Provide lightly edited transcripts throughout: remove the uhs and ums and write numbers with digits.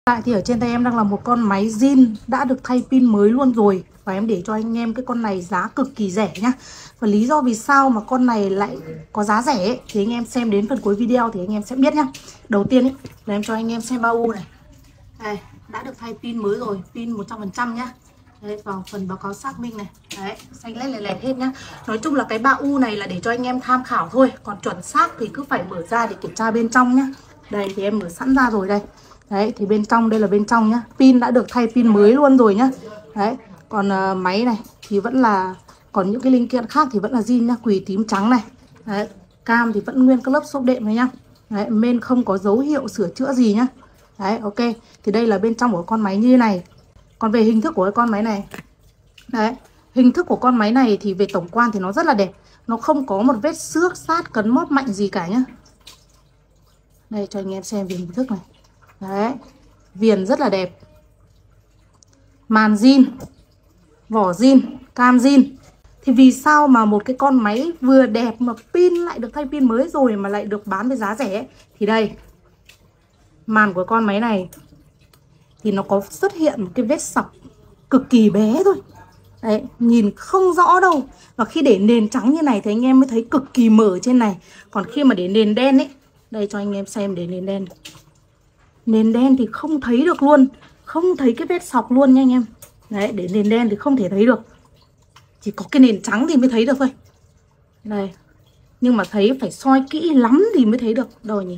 Tại thì ở trên tay em đang là một con máy zin đã được thay pin mới luôn rồi. Và em để cho anh em cái con này giá cực kỳ rẻ nhá. Và lý do vì sao mà con này lại có giá rẻ ấy, thì anh em xem đến phần cuối video thì anh em sẽ biết nhá. Đầu tiên ấy, là em cho anh em xem ba u này. Đây, đã được thay pin mới rồi, pin 100% nhá. Đấy, vào phần báo cáo xác minh này. Đấy, xanh lét lè lẹt hết nhá. Nói chung là cái ba u này là để cho anh em tham khảo thôi. Còn chuẩn xác thì cứ phải mở ra để kiểm tra bên trong nhá. Đây thì em mở sẵn ra rồi đây. Đấy thì bên trong đây là bên trong nhá. Pin đã được thay pin mới luôn rồi nhá. Đấy, còn máy này thì vẫn là, còn những cái linh kiện khác thì vẫn là zin nhá, quỳ tím trắng này. Đấy, cam thì vẫn nguyên các lớp xốp đệm này nhá. Đấy, men không có dấu hiệu sửa chữa gì nhá. Đấy, ok. Thì đây là bên trong của con máy như thế này. Còn về hình thức của cái con máy này. Đấy, hình thức của con máy này thì về tổng quan thì nó rất là đẹp. Nó không có một vết xước sát cấn móp mạnh gì cả nhá. Đây cho anh em xem về hình thức này. Đấy, viền rất là đẹp. Màn zin, vỏ zin, cam zin. Thì vì sao mà một cái con máy vừa đẹp mà pin lại được thay pin mới rồi mà lại được bán với giá rẻ ấy? Thì đây, màn của con máy này thì nó có xuất hiện một cái vết sọc cực kỳ bé thôi. Đấy, nhìn không rõ đâu. Và khi để nền trắng như này thì anh em mới thấy cực kỳ mở trên này. Còn khi mà để nền đen ấy, đây cho anh em xem để nền đen. Nền đen thì không thấy được luôn, không thấy cái vết sọc luôn nha anh em. Đấy, để nền đen thì không thể thấy được. Chỉ có cái nền trắng thì mới thấy được thôi. Đây, nhưng mà thấy phải soi kỹ lắm thì mới thấy được. Đâu nhỉ?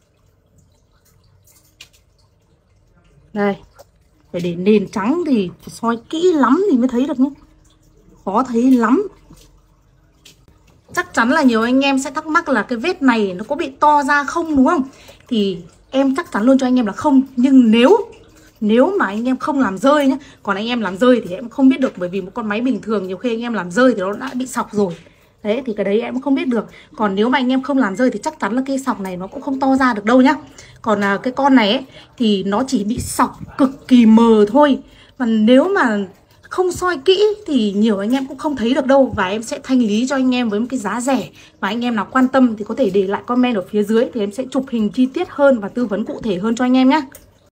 Đây, phải để nền trắng thì phải soi kỹ lắm thì mới thấy được nhé. Khó thấy lắm. Chắc chắn là nhiều anh em sẽ thắc mắc là cái vết này nó có bị to ra không đúng không? Thì em chắc chắn luôn cho anh em là không. Nhưng nếu mà anh em không làm rơi nhé. Còn anh em làm rơi thì em không biết được. Bởi vì một con máy bình thường nhiều khi anh em làm rơi thì nó đã bị sọc rồi. Đấy thì cái đấy em cũng không biết được. Còn nếu mà anh em không làm rơi thì chắc chắn là cái sọc này nó cũng không to ra được đâu nhá. Còn cái con này ấy, thì nó chỉ bị sọc cực kỳ mờ thôi. Và nếu mà không soi kỹ thì nhiều anh em cũng không thấy được đâu. Và em sẽ thanh lý cho anh em với một cái giá rẻ. Và anh em nào quan tâm thì có thể để lại comment ở phía dưới. Thì em sẽ chụp hình chi tiết hơn và tư vấn cụ thể hơn cho anh em nhé.